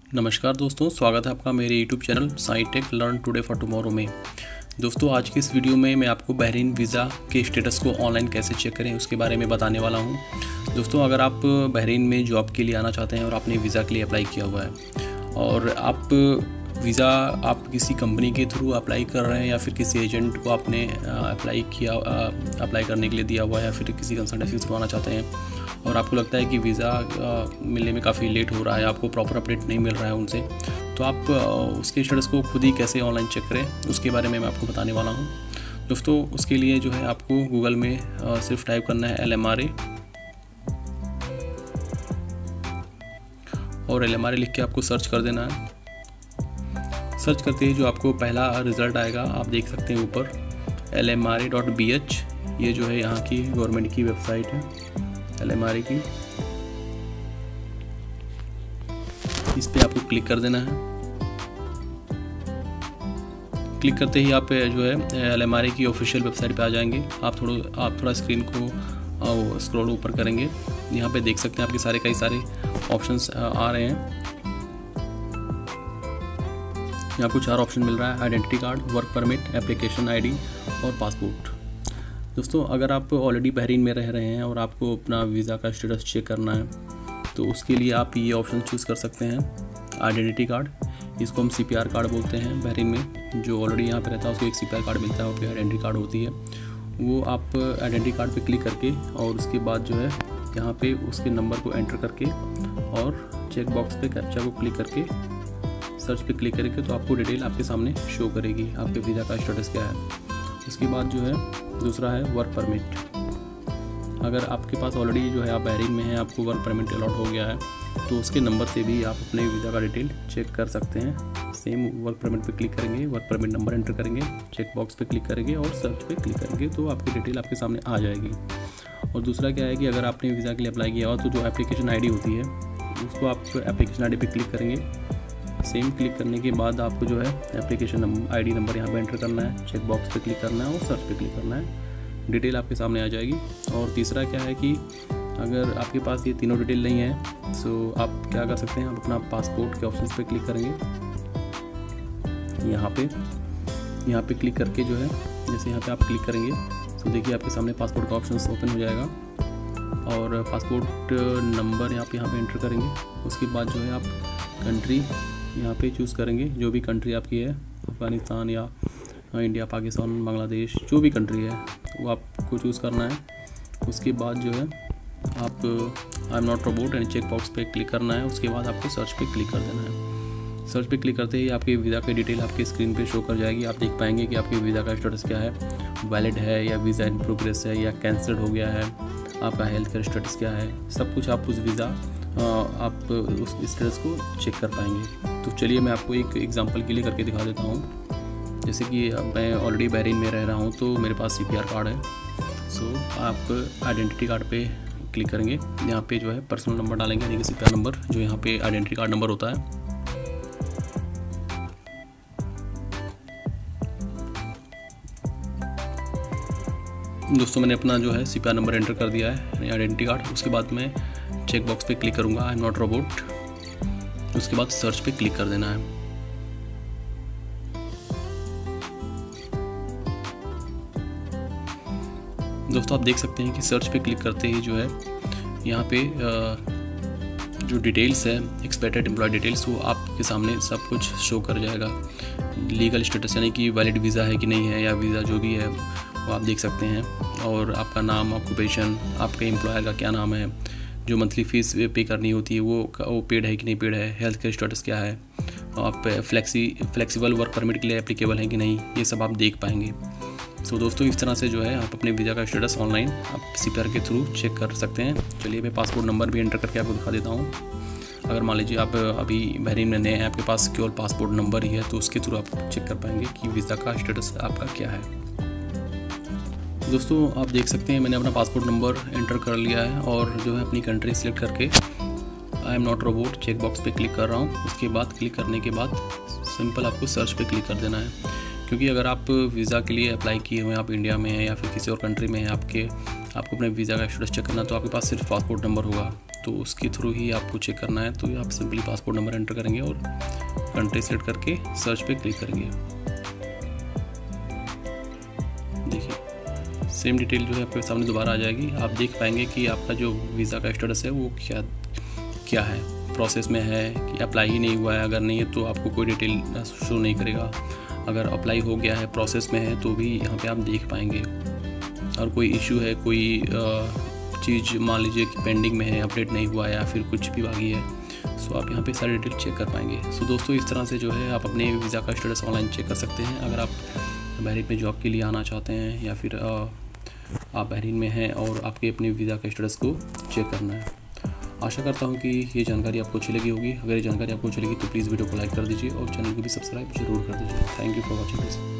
नमस्कार दोस्तों, स्वागत है आपका मेरे YouTube channel Sai tech learn today for tomorrow में। दोस्तों, आज की इस वीडियो में मैं आपको बहरीन वीज़ा के स्टेटस को ऑनलाइन कैसे चेक करें उसके बारे में बताने वाला हूं। दोस्तों, अगर आप बहरीन में जॉब के लिए आना चाहते हैं और आपने वीज़ा के लिए अप्लाई किया हुआ है और आप वीज़ा आप किसी कंपनी के थ्रू अप्लाई कर रहे हैं या फिर किसी एजेंट को आपने अप्लाई करने के लिए दिया हुआ है या फिर किसी कंसल्टेंसी के थ्रू आना चाहते हैं और आपको लगता है कि वीज़ा मिलने में काफ़ी लेट हो रहा है, आपको प्रॉपर अपडेट नहीं मिल रहा है उनसे, तो आप उसके स्टेटस को खुद ही कैसे ऑनलाइन चेक करें उसके बारे में मैं आपको बताने वाला हूं। दोस्तों, उसके लिए जो है आपको गूगल में सिर्फ टाइप करना है LMRA और LMRA लिख के आपको सर्च कर देना है। सर्च करते ही जो आपको पहला रिज़ल्ट आएगा आप देख सकते हैं ऊपर LMRA.bh, ये जो है यहाँ की गवर्नमेंट की वेबसाइट है LMRA की। इस पे आपको क्लिक कर देना है। क्लिक करते ही आप जो है LMRA की ऑफिशियल वेबसाइट पे आ जाएंगे। आप थोड़ा स्क्रीन को स्क्रॉल ऊपर करेंगे। यहाँ पे देख सकते हैं आपके कई सारे ऑप्शंस आ रहे हैं। यहाँ आपको 4 ऑप्शन मिल रहा है: identity card, work permit, application ID और पासपोर्ट। दोस्तों, अगर आप ऑलरेडी बहरीन में रह रहे हैं और आपको अपना वीज़ा का स्टेटस चेक करना है तो उसके लिए आप ये ऑप्शन चूज़ कर सकते हैं। आइडेंटिटी कार्ड, इसको हम CPR कार्ड बोलते हैं। बहरीन में जो ऑलरेडी यहाँ पे रहता है उसको एक CPR कार्ड मिलता है, उसकी आइडेंटिटी कार्ड होती है। वो आप आइडेंटिटी कार्ड पे क्लिक करके और उसके बाद जो है यहाँ पे उसके नंबर को एंटर करके और चेक बॉक्स पे कैप्चा को क्लिक करके सर्च पे क्लिक करेंगे तो आपको डिटेल आपके सामने शो करेगी आपके वीज़ा का स्टेटस क्या है। उसके बाद जो है दूसरा है वर्क परमिट। अगर आपके पास ऑलरेडी जो है आप बहरीन में हैं, आपको वर्क परमिट अलॉट हो गया है तो उसके नंबर से भी आप अपने वीज़ा का डिटेल चेक कर सकते हैं। सेम वर्क परमिट पे क्लिक करेंगे, वर्क परमिट नंबर एंटर करेंगे, चेक बॉक्स पे क्लिक करेंगे और सर्च पे क्लिक करेंगे तो आपकी डिटेल आपके सामने आ जाएगी। और दूसरा क्या है कि अगर आपने वीज़ा के लिए अप्लाई किया हो तो जो एप्लीकेशन ID होती है उसको आप एप्लीकेशन ID पे क्लिक करेंगे। सेम क्लिक करने के बाद आपको जो है एप्लीकेशन ID नंबर यहाँ पे एंटर करना है, चेक बॉक्स पे क्लिक करना है और सर्च पे क्लिक करना है। डिटेल आपके सामने आ जाएगी। और तीसरा क्या है कि अगर आपके पास ये तीनों डिटेल नहीं है तो आप क्या कर सकते हैं, आप अपना पासपोर्ट के ऑप्शन पे क्लिक करेंगे। यहाँ पे क्लिक करके जो है जैसे यहाँ पे आप क्लिक करेंगे तो देखिए आपके सामने पासपोर्ट का ऑप्शन ओपन हो जाएगा और पासपोर्ट नंबर यहाँ पे एंटर करेंगे। उसके बाद जो है आप कंट्री यहाँ पे चूज़ करेंगे, जो भी कंट्री आपकी है, अफ़गानिस्तान या इंडिया, पाकिस्तान, बांग्लादेश, जो भी कंट्री है वो आपको चूज़ करना है। उसके बाद जो है आप I am not robot and check box पे क्लिक करना है। उसके बाद आपको सर्च पे क्लिक कर देना है। सर्च पे क्लिक करते ही आपके वीज़ा की डिटेल आपके स्क्रीन पे शो कर जाएगी। आप देख पाएंगे कि आपके वीज़ा का स्टेटस क्या है, वैलिड है या वीज़ा इन प्रोग्रेस है या कैंसिल्ड हो गया है, आपका हेल्थ केयर स्टेटस क्या है, सब कुछ आप उस वीज़ा आप उस स्टेटस को चेक कर पाएंगे। तो चलिए मैं आपको एक एग्जांपल के लिए करके दिखा देता हूँ। जैसे कि मैं ऑलरेडी बहरीन में रह रहा हूँ तो मेरे पास CPR कार्ड है। सो आप आइडेंटिटी कार्ड पे क्लिक करेंगे। यहाँ पे जो है पर्सनल नंबर डालेंगे, यानी कि CPR नंबर जो यहाँ पे आइडेंटिटी कार्ड नंबर होता है। दोस्तों, मैंने अपना जो है CPR नंबर एंटर कर दिया है, यानी आइडेंटिटी कार्ड। उसके बाद मैं चेक बॉक्स पे क्लिक करूँगा, आई एम नॉट रोबोट। उसके बाद सर्च पे क्लिक कर देना है। दोस्तों, आप देख सकते हैं कि सर्च पे क्लिक करते ही जो है यहाँ पे जो डिटेल्स है, एक्सपेक्टेड एम्प्लॉय डिटेल्स, वो आपके सामने सब कुछ शो कर जाएगा। लीगल स्टेटस यानी कि वैलिड वीज़ा है कि नहीं है, या वीज़ा जो भी है वो आप देख सकते हैं। और आपका नाम, ऑक्यूपेशन, आपके एम्प्लॉयर का क्या नाम है, जो मंथली फ़ीस पे करनी होती है वो पेड है कि नहीं पेड है, हेल्थ केयर स्टेटस क्या है, आप फ्लेक्सिबल वर्क परमिट के लिए एप्लीकेबल है कि नहीं, ये सब आप देख पाएंगे। तो दोस्तों, इस तरह से जो है आप अपने वीज़ा का स्टेटस ऑनलाइन आप CPR के थ्रू चेक कर सकते हैं। चलिए मैं पासपोर्ट नंबर भी एंटर करके आपको दिखा देता हूँ। अगर मान लीजिए आप अभी बहरीन में नए हैं, आपके पास केवल पासपोर्ट नंबर ही है तो उसके थ्रू आप चेक कर पाएंगे कि वीज़ा का स्टेटस आपका क्या है। दोस्तों, आप देख सकते हैं मैंने अपना पासपोर्ट नंबर एंटर कर लिया है और जो है अपनी कंट्री सेलेक्ट करके I am not robot check box पे क्लिक कर रहा हूँ। उसके बाद क्लिक करने के बाद सिंपल आपको सर्च पे क्लिक कर देना है, क्योंकि अगर आप वीज़ा के लिए अप्लाई किए हुए हैं, आप इंडिया में हैं या फिर किसी और कंट्री में हैं, आपको अपने वीज़ा का स्टेटस चेक करना तो आपके पास सिर्फ पासपोर्ट नंबर होगा। तो उसके थ्रू ही आपको चेक करना है। तो आप सिंपली पासपोर्ट नंबर एंटर करेंगे और कंट्री सेलेक्ट करके सर्च पे क्लिक करेंगे। देखिए सेम डिटेल जो है आपके सामने दोबारा आ जाएगी। आप देख पाएंगे कि आपका जो वीज़ा का स्टेटस है वो क्या है, प्रोसेस में है कि अप्लाई ही नहीं हुआ है। अगर नहीं है तो आपको कोई डिटेल शो नहीं करेगा। अगर अप्लाई हो गया है, प्रोसेस में है, तो भी यहाँ पे आप देख पाएंगे। और कोई इशू है, कोई चीज़ मान लीजिए कि पेंडिंग में है, अपडेट नहीं हुआ है या फिर कुछ भी बाकी है, सो आप यहाँ पे सारी डिटेल चेक कर पाएंगे। सो दोस्तों इस तरह से जो है आप अपने वीज़ा का स्टेटस ऑनलाइन चेक कर सकते हैं। अगर आप बहरीन में जॉब के लिए आना चाहते हैं या फिर आप बहरीन में हैं और आपके अपने वीज़ा के स्टेटस को चेक करना है। आशा करता हूँ कि ये जानकारी आपको अच्छी लगी होगी। अगर ये जानकारी आपको अच्छी लगी तो प्लीज़ वीडियो को लाइक कर दीजिए और चैनल को भी सब्सक्राइब जरूर कर दीजिए। Thank you for watching this.